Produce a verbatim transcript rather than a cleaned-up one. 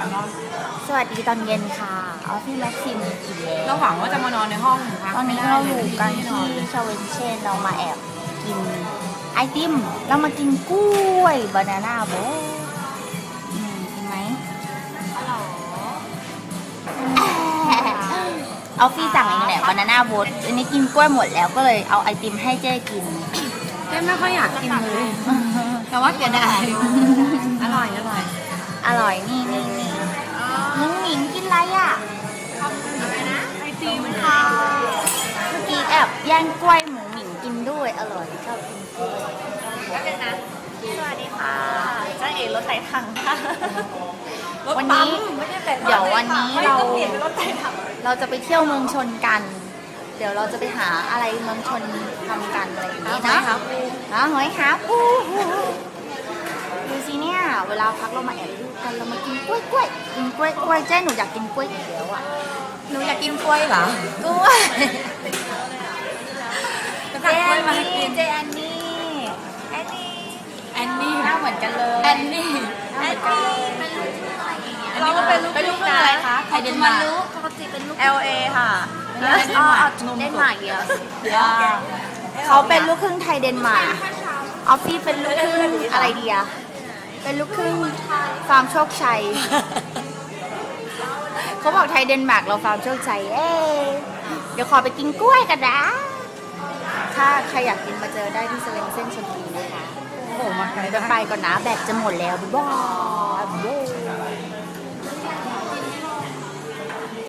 สวัสดีตอนเย็นค่ะออฟฟี่แม็กซิมอีกแล้วเราหวังว่าจะมานอนในห้องพักตอนนี้เราอยู่กันที่ชาเวนเชนเรามาแอบกินไอติมเรามากินกล้วยบานาน่าโบ๊ทอืมกินไหมออฟฟี่สั่งเองแหละบานาน่าโบ๊ทอันนี้กินกล้วยหมดแล้วก็เลยเอาไอติมให้เจ้กินเจ๊ไม่ค่อยอยากกินเลย แต่ว่าเกลียดได้อร่อยอร่อยอร่อยนี่นี่นี่น้องหมิงกินอะไรอ่ะอะไรนะไอติมค่ะเมื่อกี้แอบแย่งกล้วยหมูหมิงกินด้วยอร่อยชอบกินกล้วยก็เป็นนะสวัสดีค่ะจ้าเอ๋รถไถถังค่ะรถวันปั๊นี้มไม่ได้เป็นเดี๋ยววันนี้เราเปลี่ยนเป็นรถไถถังเราจะไปเที่ยวเมืองชนกัน เดี๋ยวเราจะไปหาอะไรเมืองชนทำกันอะไรอย่างนี้นะนะหอยหาปูดูสิเนี่ยเวลาพักเรามาแอบดูกันเรามากินกล้วยกล้วยกินกล้วยกล้วยเจ้หนูอยากกินกล้วยอีกแล้วอ่ะหนูอยากกินกล้วยเหรอกล้วยจะเจสั่งกล้วยนมาให้นี่กินเจอันนี่แอนนี่แอนนี่หน้าเหมือนกันเลยแอนนี่หน้าเหมือนกันเลยเป็นลูกครึ่งอะไรอย่างเงี้ยเราก็เป็นลูกเป็นลูกครึ่งอะไรคะไทยเดนมาร์กรู้ปกติเป็นลูกแอล เอ ค่ะอ๋อเดนมาร์กเยอะเขาเป็นลูกครึ่งไทยเดนมาร์กออฟฟี่เป็นลูกครึ่งอะไรดีอะเป็นลูกครึ่งฟาร์มโชคชัยเขาบอกไทยเดนมาร์กเราฟาร์มโชคชัยเอ๊เดี๋ยวขอไปกินกล้วยกันนะ ถ้าใครอยากกินมาเจอได้ที่เซเว่นเส้นชลบุรีนะคะโอ้โหมาไกลเดี๋ยวไปก่อนนะแบตจะหมดแล้วบ๊ายบาย